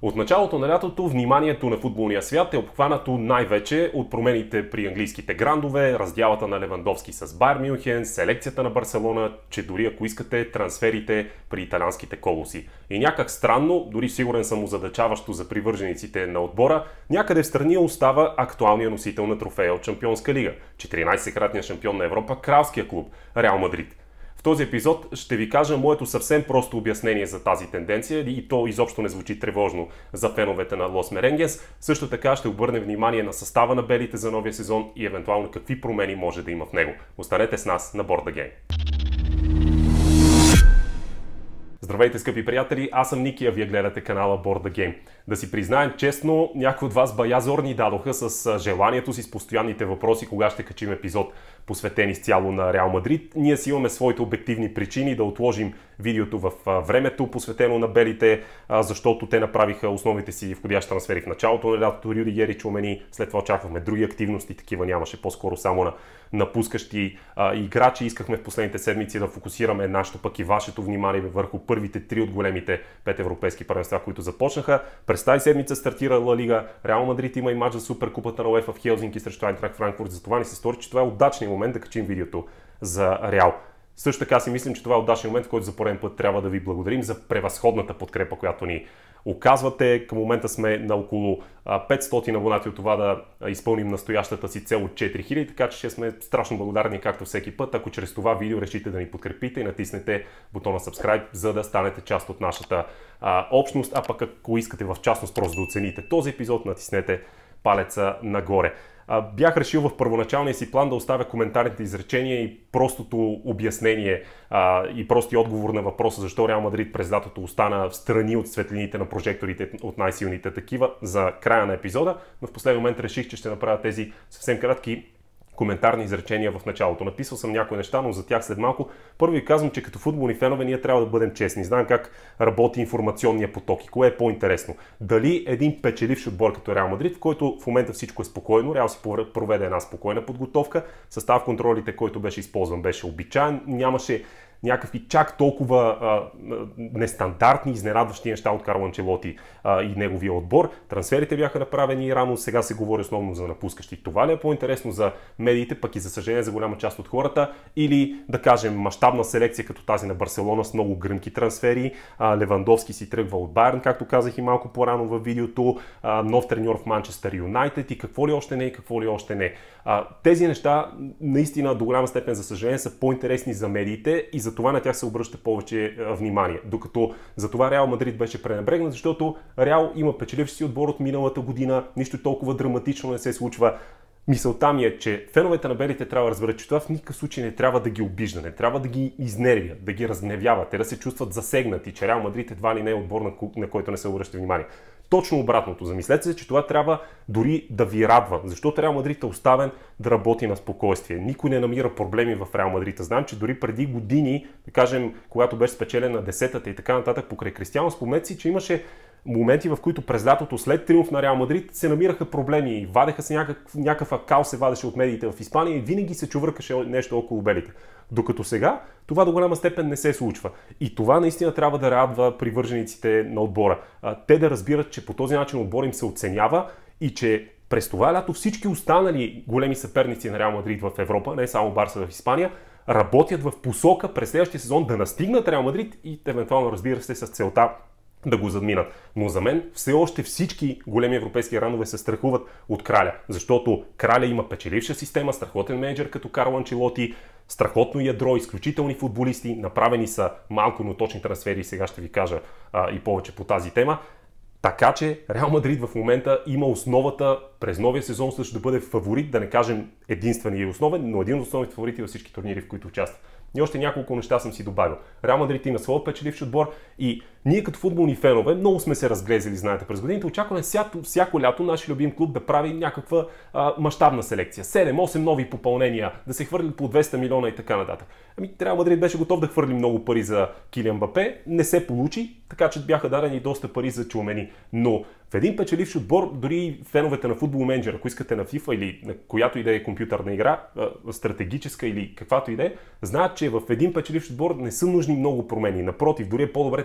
От началото на лятото вниманието на футболния свят е обхванато най-вече от промените при английските грандове, раздялата на Левандовски с Байер Мюнхен, селекцията на Барселона, че дори ако искате трансферите при италианските колоси. И някак странно, дори сигурен съм озадачаващо за привържениците на отбора, някъде в страни остава актуалният носител на трофея от Шампионска лига, 14-кратният шампион на Европа, кралския клуб Реал Мадрид. В този епизод ще ви кажа моето съвсем просто обяснение за тази тенденция и то изобщо не звучи тревожно за феновете на Лос Меренгес. Също така ще обърнем внимание на състава на белите за новия сезон и евентуално какви промени може да има в него. Останете с нас на Board the Game. Здравейте, скъпи приятели, аз съм Ники, а вие гледате канала Board the Game. Да си признаем честно, някои от вас баязор ни дадоха с желанието си с постоянните въпроси кога ще качим епизод, посветен изцяло на Реал Мадрид. Ние си имаме своите обективни причини да отложим видеото в времето, посветено на белите, защото те направиха основните си входящи трансфери в началото на лятото. Рюдигер и Чоумени, след това очаквахме други активности, такива нямаше, по-скоро само на напускащи играчи. Искахме в последните седмици да фокусираме нашето пък и вашето внимание върху първите три от големите 5 европейски първенства, които започнаха. През тази седмица стартира Ла Лига. Реал Мадрид има и мач за Суперкупата на УЕФА в Хелзинки срещу Айнтрахт Франкфурт. Затова ни се стори, че това е удачният момент да качим видеото за Реал. Също така си мислим, че това е удачният момент, в който за пореден път трябва да ви благодарим за превъзходната подкрепа, която ни оказвате. Към момента сме на около 500 абонати от това да изпълним настоящата си цел от 4000, така че ще сме страшно благодарни както всеки път, ако чрез това видео решите да ни подкрепите и натиснете бутона subscribe, за да станете част от нашата общност, а пък ако искате в частност просто да оцените този епизод, натиснете палеца нагоре. Бях решил в първоначалния си план да оставя коментарните изречения и простото обяснение и прости отговор на въпроса защо Реал Мадрид през лятото остана в страни от светлините на прожекторите от най-силните такива за края на епизода, но в последния момент реших, че ще направя тези съвсем кратки коментарни изречения в началото. Написал съм някои неща, но за тях след малко. Първо ви казвам, че като футболни фенове ние трябва да бъдем честни. Знаем как работи информационния поток и кое е по-интересно. Дали един печеливш отбор като Реал Мадрид, в който в момента всичко е спокойно, Реал си проведе една спокойна подготовка, състав контролите, който беше използван, беше обичаен, нямаше някакви чак толкова нестандартни, изненадващи неща от Карло Анчелоти и неговия отбор. Трансферите бяха направени рано, сега се говори основно за напускащи. Това ли е по-интересно за медиите, пък и за съжаление за голяма част от хората? Или, да кажем, мащабна селекция като тази на Барселона с много гръмки трансфери, Левандовски си тръгва от Байерн, както казах и малко по-рано във видеото, нов треньор в Манчестър Юнайтед и какво ли още не и какво ли още не. Тези неща наистина до голяма степен, за съжаление, са по-интересни за медиите и за това на тях се обръща повече внимание. Докато за това Реал Мадрид беше пренебрегнат, защото Реал има печеливш си отбор от миналата година, нищо толкова драматично не се случва. Мисълта ми е, че феновете на белите трябва да разберат, че това в никакъв случай не трябва да ги обижда, не трябва да ги изнервя, да ги разгневява, те да се чувстват засегнати, че Реал Мадрид едва ли не е отбор, на който не се обръща внимание. Точно обратното. Замислете се, че това трябва дори да ви радва, защото Реал Мадрид е оставен да работи на спокойствие. Никой не намира проблеми в Реал Мадрид. Знам, че дори преди години, да кажем, когато беше спечелен на 10-та и така нататък покрай Кристиано, спомнете си, че имаше моменти, в които през лятото след триумф на Реал Мадрид се намираха проблеми, вадеха се някакъв акал се вадеше от медиите в Испания и винаги се чувъркаше нещо около белите. Докато сега това до голяма степен не се случва. И това наистина трябва да радва привържениците на отбора. Те да разбират, че по този начин отбор им се оценява и че през това лято всички останали големи съперници на Реал Мадрид в Европа, не само Барса в Испания, работят в посока през следващия сезон да настигнат Реал Мадрид и евентуално, разбира се, с целта да го задминат. Но за мен все още всички големи европейски ранове се страхуват от Краля, защото Краля има печеливша система, страхотен менеджер като Карло Анчелоти, страхотно ядро, изключителни футболисти, направени са малко, но точни трансфери и сега ще ви кажа и повече по тази тема. Така че Реал Мадрид в момента има основата през новия сезон също да бъде фаворит, да не кажем единствен и основен, но един от основните фаворити във всички турнири, в които участва. И още няколко неща съм си добавил. Реал Мадрид има своя печеливш отбор и ние като футболни фенове много сме се разглезили, знаете, през годините. Очакваме всяко лято нашия любим клуб да прави някаква мащабна селекция. 7-8 нови попълнения, да се хвърли по 200 милиона и така нататък. Реал Мадрид беше готов да хвърли много пари за Килиан Мбапе, не се получи, така че бяха дадени доста пари за Чоумени. Но в един печеливш отбор, дори феновете на Football Manager, ако искате на FIFA или на която и да е компютърна игра, стратегическа или каквато и да е, знаят, че в един печеливш отбор не са нужни много промени. Напротив, дори е по-добре те да са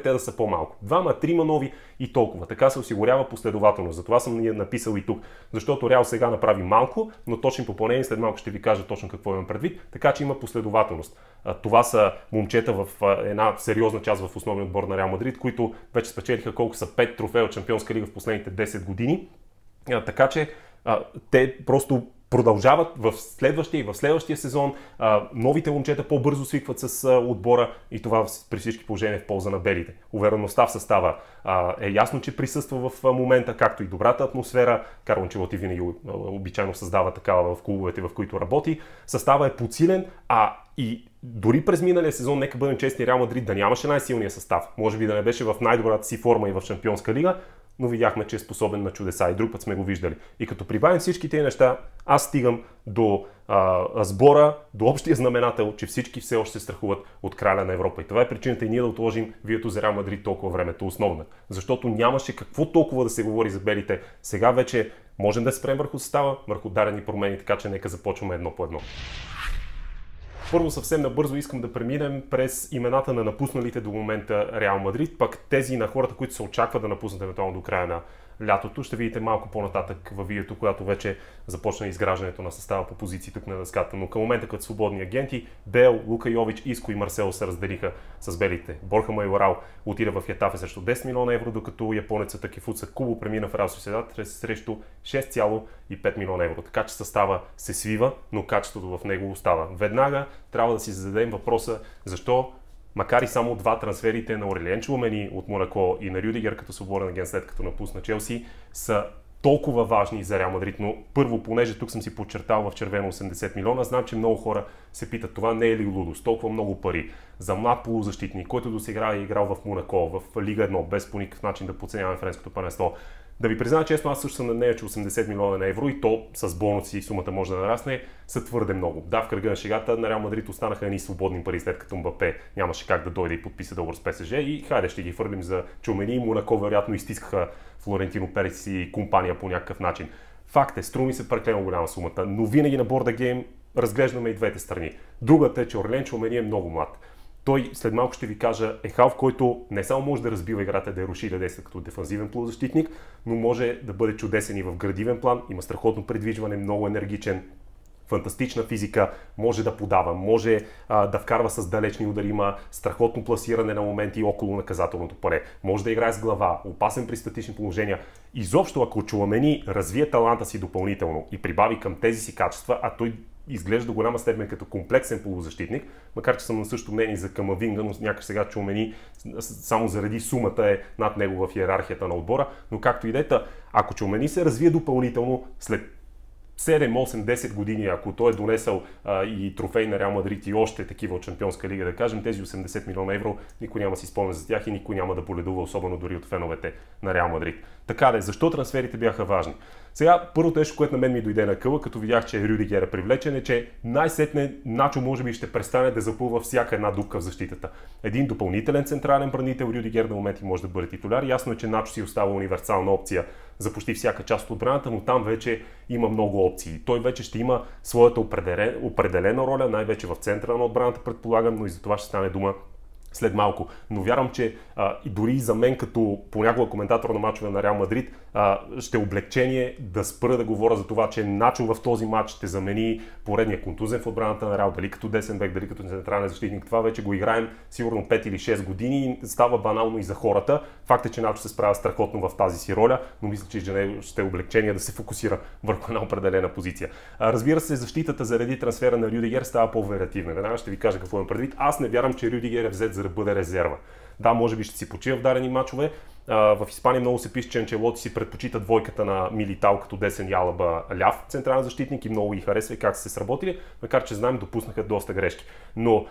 по-малко. Двама, трима нови и толкова. Така се осигурява последователност. Затова съм написал и тук. Защото Реал сега направи малко, но точни попълнения, след малко ще ви кажа точно какво имам предвид. Така че има последователност. Това са момчета в една сериозна част в основния отбор на Реал Мадрид, които вече спечелиха колко са 5 трофея от Шампионска лига в последните 10 години. Така че те просто продължават в следващия сезон. Новите момчета по-бързо свикват с отбора и това при всички положения в полза на белите. Увереността в състава е ясно, че присъства в момента, както и добрата атмосфера. Карло Анчелоти винаги обичайно създава такава в клубовете, в които работи. Състава е подсилен, и дори през миналия сезон, нека бъдем честни, Реал Мадрид да нямаше най-силния състав. Може би да не беше в най-добрата си форма и в Шампионска лига, но видяхме, че е способен на чудеса и друг път сме го виждали. И като прибавим всички тези неща, аз стигам до сбора, до общия знаменател, че всички все още се страхуват от краля на Европа. И това е причината и ние да отложим вието за Реал Мадрид толкова времето основно. Защото нямаше какво толкова да се говори за белите. Сега вече можем да спрем върху състава, върху дарени промени, така че нека започваме едно по едно. Първо съвсем набързо искам да преминем през имената на напусналите до момента Реал Мадрид, пък тези на хората, които се очакват да напуснат евентуално до края на лятото. Ще видите малко по-нататък във видеото, когато вече започна изграждането на състава по позиции тук на дъската. Но към момента като свободни агенти, Бел, Лука Йович, Иско и Марсело се разделиха с белите. Борха Майорал отиде в Хетафе срещу 10 милиона евро, докато японецът Такефуца Кубо премина в Реал Сосиедад срещу 6,5 милиона евро. Така че състава се свива, но качеството в него остава. Веднага трябва да си зададем въпроса защо, макар и само два трансферите на Орелиен Чоумени от Монако и на Рюдигер като свободен агент след като напусна Челси са толкова важни за Реал Мадрид. Но първо, понеже тук съм си подчертал в червено 80 милиона, знам, че много хора се питат това не е ли лудост, толкова много пари за млад полузащитник, който досега е играл в Монако, в Лига 1, без по никакъв начин да подценяваме френското първенство. Да ви призная честно, аз също съм на нея, че 80 милиона евро и то с бонуси сумата може да нарасне, са твърде много. Да, в кръга на шегата на Реал Мадрид останаха едни свободни пари, след като Мбапе нямаше как да дойде и подписа договор с ПСЖ и хайде ще ги фърлим за Чоумени и Монако вероятно изтискаха Флорентино Перес и компания по някакъв начин. Факт е, струми се прекалено голяма сумата, но винаги на борда гейм разглеждаме и двете страни. Другата е, че Орелиен Чоумени е много млад. Той, след малко ще ви кажа, е халф, който не само може да разбива играта, да я руши, да действа като дефанзивен полузащитник, но може да бъде чудесен и в градивен план, има страхотно предвижване, много енергичен, фантастична физика, може да подава, може да вкарва с далечни удари, има страхотно пласиране на моменти около наказателното поле, може да играе с глава, опасен при статични положения. Изобщо, ако Чоумени развие таланта си допълнително и прибави към тези си качества, а той изглежда до голяма степен като комплексен полузащитник, макар че съм на същото мнение за Камавинга, но някак сега Чоумени само заради сумата е над него в иерархията на отбора, но както и да е, ако Чоумени се развие допълнително след 7, 8, 10 години, ако той е донесъл и трофей на Реал Мадрид и още такива от Шампионска лига, да кажем, тези 80 милиона евро, никой няма си спомня за тях и никой няма да боледува, особено дори от феновете на Реал Мадрид. Така да е, защо трансферите бяха важни? Сега, първото нещо, което на мен ми дойде на къла, като видях, че Рюдигер е привлечен, е, че най-сетне Начо може би ще престане да запълва всяка една дупка в защитата. Един допълнителен централен бранител, Рюдигер на моменти може да бъде титуляр. Ясно е, че Начо си остава универсална опция за почти всяка част от отбраната, но там вече има много опции. Той вече ще има своята определена роля, най-вече в центъра на отбраната, предполагам, но и за това ще стане дума след малко. Но вярвам, че и дори за мен като понякога коментатор на мачове на Реал Мадрид ще облегчение да спра да говоря за това, че Начо в този матч ще замени поредния контузен в отбраната на Реал, дали като десен бек, дали като централен защитник. Това вече го играем сигурно 5 или 6 години и става банално и за хората. Факт е, че Начо се справя страхотно в тази си роля, но мисля, че ще е облегчение да се фокусира върху една определена позиция. Разбира се, защитата заради трансфера на Рюдигер става по-вариативна. Веднага ще ви кажа какво имам предвид. Аз не вярвам, че Рюдигер е взет за да бъде резерва. Да, може би ще си почива в дарени мачове. В Испания много се пише, че Анчелоти си предпочита двойката на Милитал като десен и Алаба ляв централен защитник и много ги харесва и как са се сработили, макар че знаем, допуснаха доста грешки. Но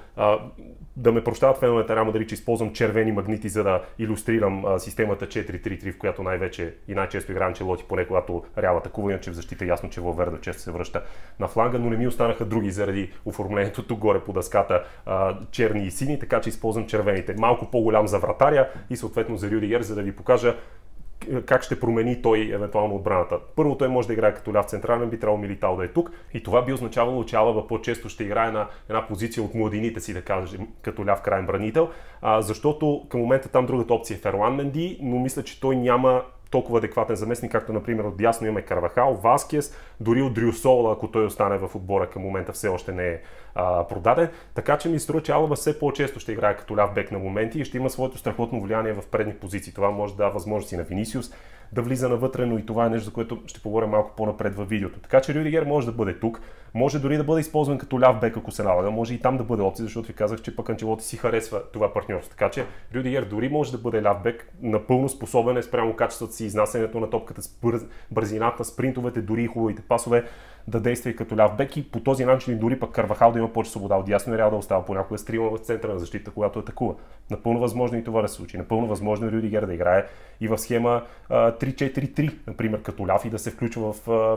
да ме прощават феновете на Реал Мадрид, че използвам червени магнити, за да илюстрирам системата 4-3-3, в която най-вече и най-често игра Анчелоти, поне когато Реал атакува, иначе в защита ясно, че Валверде често се връща на фланга, но не ми останаха други заради оформлението тук горе по дъската черни и сини, така че използвам червените. Малко по-голям за вратаря и съответно за Рюдигер, за да ви покажа как ще промени той евентуално отбраната. Първо, той може да играе като ляв централен, би трябвало Милитао да е тук и това би означавало, че Алаба по-често ще играе на една позиция от младините си, да кажем, като ляв крайен бранител, защото към момента там другата опция е Ферлан Менди, но мисля, че той няма толкова адекватен заместник, както например от дясно имаме Карвахал, Васкес, дори от Дрюсола, ако той остане в отбора, към момента все още не е продаден. Така че ми струва, че Алаба все по-често ще играе като ляв бек на моменти и ще има своето страхотно влияние в предни позиции. Това може да дава възможности на Винисиус да влиза навътре, но и това е нещо, за което ще поговоря малко по-напред във видеото. Така че Рюдигер може да бъде тук, може дори да бъде използван като ляв бек, ако се налага, може и там да бъде опция, защото ви казах, че пък Анчелоти си харесва това партньорство. Така че Рюдигер дори може да бъде ляв бек, напълно способен е спрямо качествата си, изнасянето на топката, бързината, спринтовете, дори и хубавите пасове да действа и като ляв бек и по този начин дори пък Карвахал да има повече свобода от дясно и Реал да остава понякога стрима в центъра на защита, когато атакува. Напълно възможно и това да се случи. Напълно възможно Рюдигер да играе и в схема 3-4-3, например, като ляв и да се включва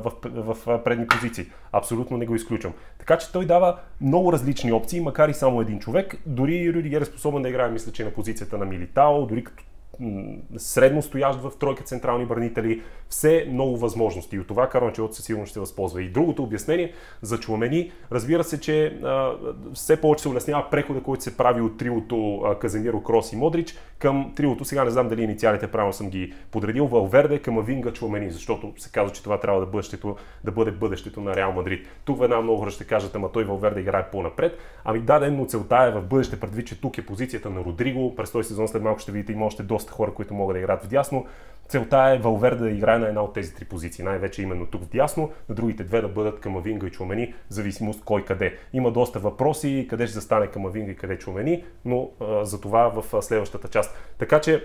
в предни позиции. Абсолютно не го изключвам. Така че той дава много различни опции, макар и само един човек. Дори Рюдигер е способен да играе, мисля, че на позицията на Милитао, дори като средно стоящ в тройка централни бранители, все много възможности. И от това Карло Анчелоти със сигурност ще възползва. И другото обяснение за Чуамени, разбира се, че все повече се улеснява прехода, който се прави от триото Каземиро, Крос и Модрич към триото. Сега не знам дали инициалите правилно съм ги подредил. Валверде, Камавинга, Чуамени, защото се казва, че това трябва да бъде бъдещето на Реал Мадрид. Тук веднага много хора ще кажат, ама той Валверде играе по-напред. Ами да, но целта е в бъдеще, предвид, че тук е позицията на Родриго. През този сезон след малко ще видите, има още доста хора, които могат да играят вдясно. Целта е Валверде да играе на една от тези три позиции. Най-вече именно тук вдясно, на другите две да бъдат Камавинга и Чуамени, в зависимост кой къде. Има доста въпроси, къде ще застане Камавинга и къде Чуамени, но за това в следващата част. Така че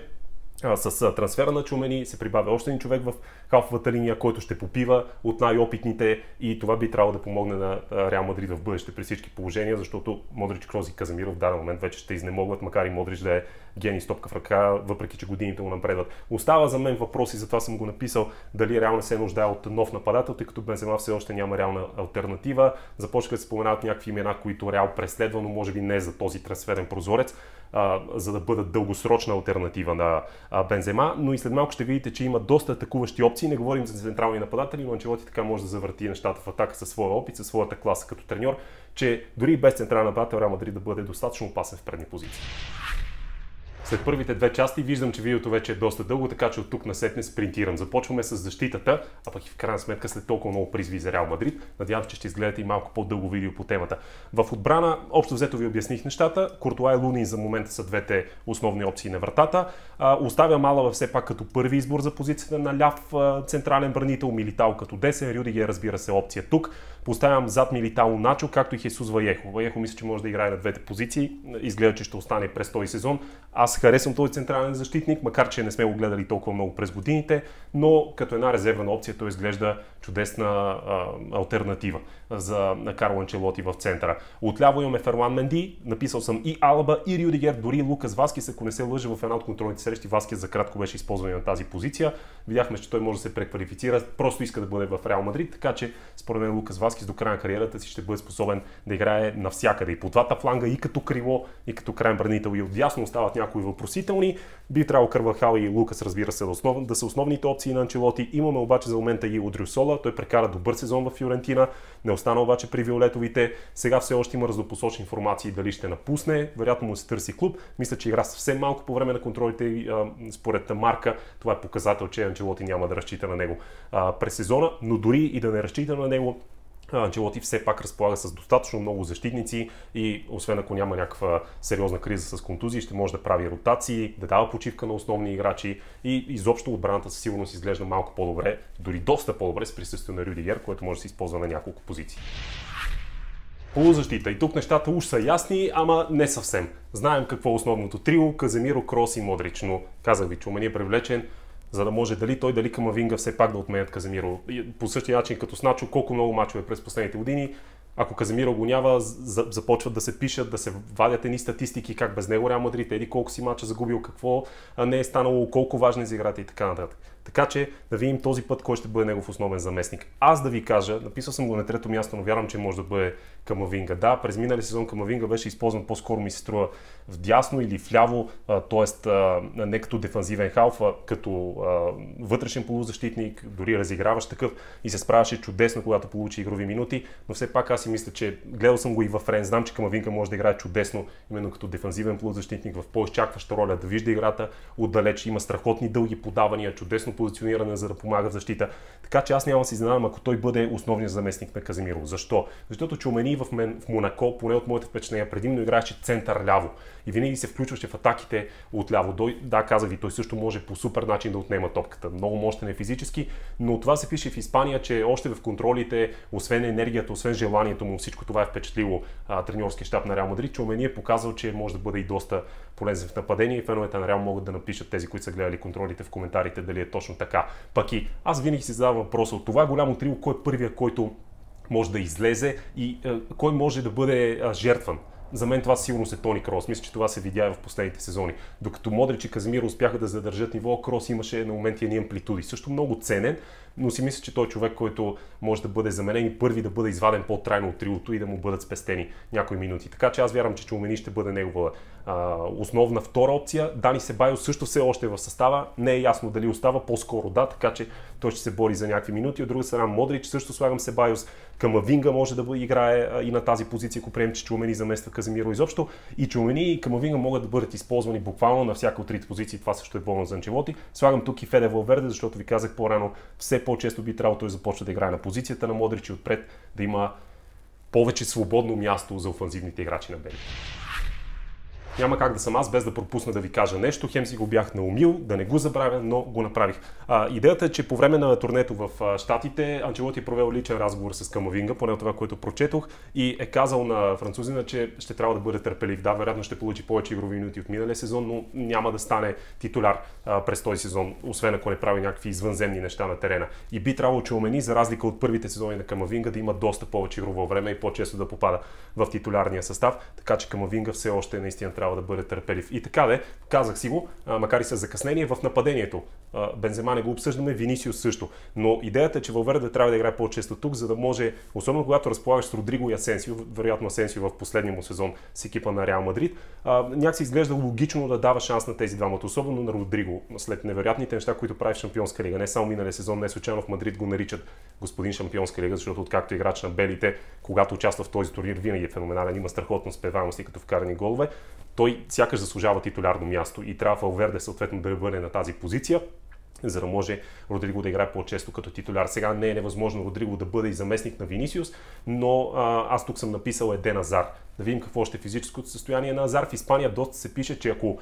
с трансфера на Чуамени се прибавя още един човек в халфовата линия, който ще попива от най-опитните и това би трябвало да помогне на Реал Мадрид в бъдеще при всички положения, защото Модрич, Кроз и Каземиро в даден момент вече ще изнемогват, макар и Модрич да е гений с топка в ръка, въпреки че годините му напредват. Остава за мен въпрос и затова съм го написал, дали Реал не се нуждае от нов нападател, тъй като Бензема все още няма реална алтернатива. Започнаха да се споменават някакви имена, които Реал преследва, но може би не за този трансферен прозорец, за да бъдат дългосрочна алтернатива на Бензема, но и след малко ще видите, че има доста атакуващи опции. Не говорим за централни нападатели, но Анчелоти така може да завърти нещата в атака със своя опит, със своята класа като треньор, че дори без централен нападател Реал Мадрид да бъде достатъчно опасен в предни позиции. След първите две части виждам, че видеото вече е доста дълго, така че от тук насетне спринтирам. Започваме с защитата, а пък и в крайна сметка след толкова много призви за Реал Мадрид, надявам се, че ще изгледате и малко по-дълго видео по темата. В отбрана, общо взето ви обясних нещата. Куртуа и Лунин за момента са двете основни опции на вратата. Оставя Алаба все пак като първи избор за позицията на ляв централен бранител, Милитао като десен, Рюдигер разбира се опция тук. Поставям зад Милитао Начо, както и Хесус Вайехо. Вайехо мисля, че може да играе на двете позиции. Изглежда, че ще остане през този сезон. Аз харесвам този централен защитник, макар че не сме го гледали толкова много през годините, но като една резервна опция той изглежда чудесна алтернатива за Карло Анчелоти в центъра. Отляво имаме Ферлан Менди, написал съм и Алаба, и Рюдигер, дори Лукас Васкес, ако не се лъжа в една от контролните срещи, Васкес за кратко беше използван на тази позиция. Видяхме, че той може да се преквалифицира, просто иска да бъде в Реал Мадрид, така че според мен Лукас Васкес до края на кариерата си ще бъде способен да играе навсякъде и по двата фланга, и като крило, и като крайен бранител, и отдясно остават някои въпросителни. Би трябвало Карвахал и Лукас, разбира се, да са основните опции на Анчелоти. Имаме обаче за момента и Одрюсола. Той прекара добър сезон в Фиорентина, не остана обаче при виолетовите. Сега все още има разнопосочни информации дали ще напусне. Вероятно му се търси клуб. Мисля, че игра съвсем малко по време на контролите. Според Марка, това е показател, че Анчелоти няма да разчита на него през сезона, но дори и да не разчита на него, Анчелоти все пак разполага с достатъчно много защитници и освен ако няма някаква сериозна криза с контузии, ще може да прави ротации, да дава почивка на основни играчи и изобщо отбраната със сигурност изглежда малко по-добре, дори доста по-добре с присъствието на Рюдигер, което може да се използва на няколко позиции. Полузащита. И тук нещата уж са ясни, ама не съвсем. Знаем какво е основното трио, Каземиро, Крос и Модрич, но казах ви, че Чуамени е привлечен, за да може дали Камавинга все пак да отменят Каземиро. По същия начин като с Начо, колко много мачове през последните години, ако Каземиро го няма, започват да се пишат, да се вадят едни статистики, как без него Реал Мадрид, колко си мача загубил, какво не е станало, колко важен за играта и така нататък. Така че да видим този път кой ще бъде негов основен заместник. Аз да ви кажа, написал съм го на трето място, но вярвам, че може да бъде Камавинга. Да, през минали сезон Камавинга беше използван по-скоро ми се струва вдясно или вляво, т.е. не като дефанзивен халф, а като вътрешен полузащитник, дори разиграващ такъв и се справяше чудесно, когато получи игрови минути, но все пак аз си мисля, че гледал съм го и в Рен, знам, че Камавинга може да играе чудесно, именно като дефанзивен полузащитник в по-изчакваща роля, да вижда играта отдалеч, има страхотни дълги подавания, чудесно позициониране, за да помага в защита. Така че аз няма да се изненадам, ако той бъде основният заместник на Каземиро. Защо? Защото Чоумени в Монако, поне от моите впечатления, предимно играеше център ляво и винаги се включваше в атаките отляво. Да, казах ви, той също може по супер начин да отнема топката. Много мощен е физически, но това се пише в Испания, че още в контролите, освен енергията, освен желанието му, всичко това е впечатлило треньорския щаб на Реал Мадрид. Чоумени е показал, че може да бъде и доста полезен в нападение и феновете на Реал могат да напишат, тези, които са гледали контролите, в коментарите, дали е точно така. Пък и аз винаги си задавам въпроса от това голямо трио, кой е първия, който може да излезе и кой може да бъде жертван. За мен това сигурно е Тони Крос. Мисля, че това се видя в последните сезони. Докато Модрич и Каземиро успяха да задържат ниво, Крос имаше на моменти едни амплитуди. Също много ценен, но си мисля, че той е човек, който може да бъде заменен и първи да бъде изваден по-трайно от триото и да му бъдат спестени някои минути. Така че аз вярвам, че Чоумени ще бъде негова основна втора опция. Дани Себайос също все още е в състава. Не е ясно дали остава, по-скоро да, така че той ще се бори за някакви минути. От друга страна Модрич също слагам Себайос. Камавинга може да играе и на тази позиция, ако приемем, че Чоумени замества Каземиро изобщо. И Чоумени и Камавинга могат да бъдат използвани буквално на всяка от трите позиции. Това също е бонус за Анчелоти. Слагам тук и Феде Валверде, защото ви казах по-рано, все по-често би трябвало той започва да играе на позицията на Модрич и отпред да има повече свободно място за офанзивните играчи на белите. Няма как да съм аз без да пропусна да ви кажа нещо. Хем си го бях наумил, да не го забравя, но го направих. Идеята е, че по време на турнето в Щатите Анчелоти е провел личен разговор с Камавинга, поне това, което прочетох, и е казал на французина, че ще трябва да бъде търпелив. Да, вероятно ще получи повече игрови минути от миналия сезон, но няма да стане титуляр през този сезон, освен ако не прави някакви извънземни неща на терена. И би трябвало Чоумени, за разлика от първите сезони на Камавинга, да има доста повече игрово време и по-често да попада в титулярния състав, така че Камавинга все още наистина трябва да бъде търпелив. И така де, казах си го, макар и с закъснение в нападението. Бензема не го обсъждаме, Винисиус също. Но идеята е, че Валверде трябва да играе по-често тук, за да може, особено когато разполагаш с Родриго и Асенсио, вероятно Асенсио в последния му сезон с екипа на Реал Мадрид, някак се изглежда логично да дава шанс на тези двамата, особено на Родриго, след невероятните неща, които прави в Шампионска лига. Не само миналия сезон, не случайно в Мадрид го наричат господин Шампионска лига, защото откакто играч на белите, когато участва в този турнир, винаги е феноменален, има страхотна успеваемост и като вкарани голове. Той сякаш заслужава титулярно място и трябва Валверде съответно да бъде на тази позиция, за да може Родриго да играе по-често като титуляр. Сега не е невъзможно Родриго да бъде и заместник на Винисиус, но аз тук съм написал Еден Азар. Да видим какво ще е физическото състояние на Азар. В Испания доста се пише, че ако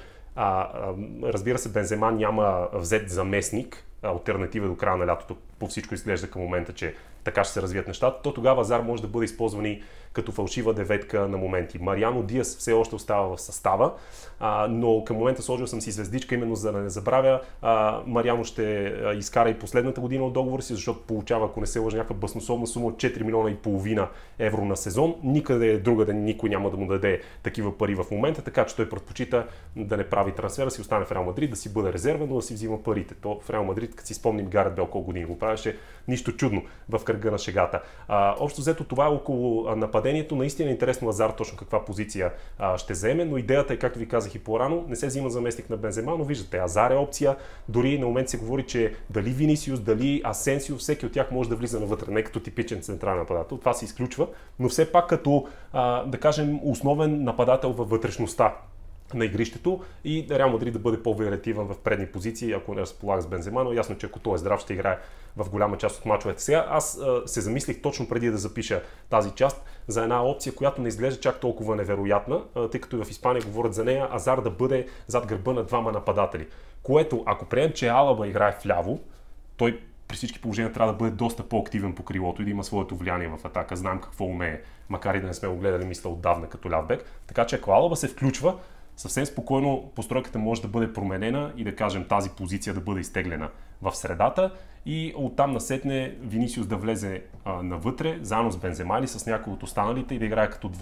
разбира се, Бензема няма взет заместник, алтернатива до края на лятото, по всичко изглежда към момента, че така ще се развият нещата, то тогава Азар може да бъде използван и като фалшива деветка на моменти. Мариано Диас все още остава в състава, но към момента сложил съм си звездичка, именно за да не забравя. Мариано ще изкара и последната година от договора си, защото получава, ако не се лъжа, някаква баснословна сума от 4,5 милиона евро на сезон. Никъде другаде никой няма да му даде такива пари в момента, така че той предпочита да не прави трансфера, си остане в Реал Мадрид, да си бъде резервен, но да си взима парите. То в Реал Мадрид, като си спомним Гарет Бел колко години го правеше, нищо чудно в кръга на шегата. Общо взето това е около нападението. Наистина е интересно Азар точно каква позиция ще вземе, но идеята е, както ви казах и по-рано, не се взима заместник на Бензема, но виждате, Азар е опция. Дори на момент се говори, че дали Винисиус, дали Асенсио, всеки от тях може да влиза навътре, не като типичен централен нападател. Това се изключва, но все пак като, да кажем, основен нападател във вътрешността на игрището и Реал Мадрид да бъде по-вариативен в предни позиции, ако не разполага с Бензема, но ясно, че ако той е здрав, ще играе в голяма част от мачовете. Сега аз се замислих точно преди да запиша тази част за една опция, която не изглежда чак толкова невероятна, тъй като и в Испания говорят за нея, Азар да бъде зад гърба на двама нападатели. Което, ако приемем, че Алаба играе вляво, той при всички положения трябва да бъде доста по-активен по крилото и да има своето влияние в атака. Знаем какво умее, макар и да не сме го гледали, мисля, отдавна като ляв-бек. Така че ако Алаба се включва, съвсем спокойно постройката може да бъде променена и да кажем тази позиция да бъде изтеглена в средата и оттам насетне Винисиус да влезе навътре, заедно с Бензема или с някой от останалите и да играе като двойка.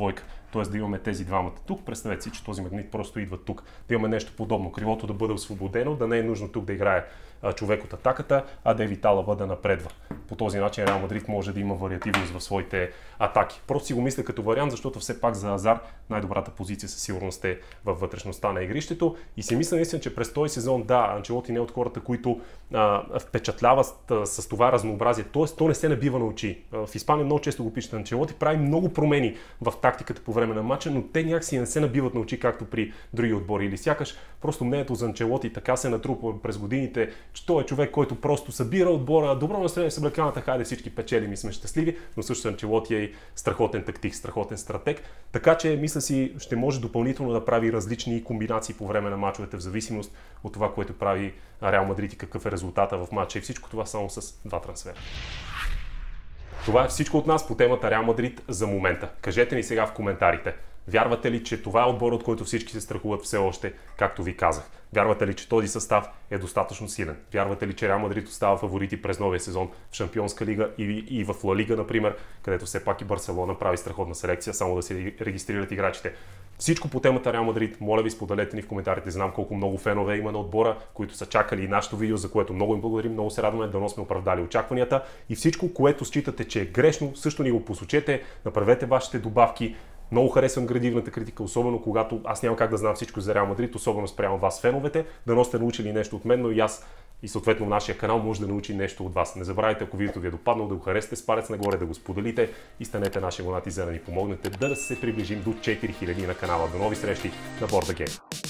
т.е. да имаме тези двамата тук. Представете си, че този магнит просто идва тук. Да имаме нещо подобно, крилото да бъде освободено, да не е нужно тук да играе човек от атаката, а да Виталова да напредва. По този начин Реал Мадрид може да има вариативност в своите атаки. Просто си го мисля като вариант, защото все пак за Азар най-добрата позиция със сигурност е във вътрешността на игрището. И си мисля наистина, че през този сезон, да, Анчелоти не е от хората, които впечатлява с това разнообразие. Тоест, то не се набива на очи. В Испания много често го пишат. Анчелоти прави много промени в тактиката по време на матча, но те някакси не се набиват на очи, както при други отбори. Или сякаш просто мнението за Анчелоти така се натрупва през годините, че той е човек, който просто събира отбора, добро настроение с облеканата, хайде всички печелим и сме щастливи, но също Анчелоти е страхотен тактик, страхотен стратег. Така че, мисля си, ще може допълнително да прави различни комбинации по време на мачовете в зависимост от това, което прави Реал Мадрид и какъв е резултата в матча. И всичко това само с 2 трансфера. Това е всичко от нас по темата Реал Мадрид за момента. Кажете ни сега в коментарите. Вярвате ли, че това е отбор, от който всички се страхуват все още, както ви казах? Вярвате ли, че този състав е достатъчно силен? Вярвате ли, че Реал Мадрид остава фаворити през новия сезон в Шампионска лига и в Ла Лига, например, където все пак и Барселона прави страхотна селекция, само да се регистрират играчите? Всичко по темата Реал Мадрид, моля ви, споделете ни в коментарите. Знам колко много фенове има на отбора, които са чакали и нашето видео, за което много им благодарим, много се радваме, дано сме оправдали очакванията. И всичко, което считате, че е грешно, също ни го посочете, направете вашите добавки. Много харесвам градивната критика, особено когато аз нямам как да знам всичко за Реал Мадрид, особено спрямо вас, феновете. Дано сте научили нещо от мен, но и аз и съответно нашия канал може да научи нещо от вас. Не забравяйте, ако видеото ви е допаднало, да го харесате с палец нагоре, да го споделите и станете наши абонати, за да ни помогнете да се приближим до 4000 на канала. До нови срещи на Board The Game!